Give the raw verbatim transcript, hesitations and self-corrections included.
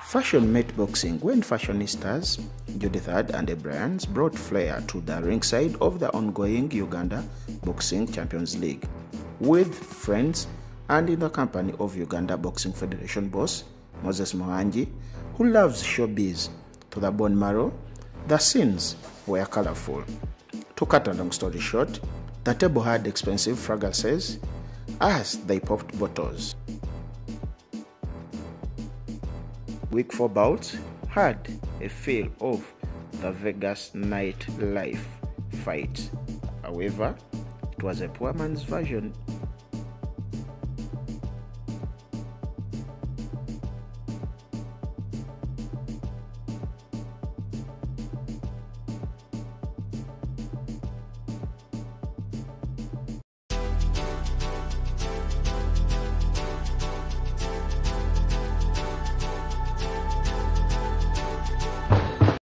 Fashion met boxing when fashionistas Judith Heard and Abryanz brought flair to the ringside of the ongoing Uganda Boxing Champions League, with friends and in the company of Uganda Boxing Federation boss Moses Muhangi, who loves showbiz to the bone marrow. The scenes were colourful. To cut a long story short, the table had expensive fragrances as they popped bottles. Week four bouts had a feel of the Vegas nightlife fight. However, it was a poor man's version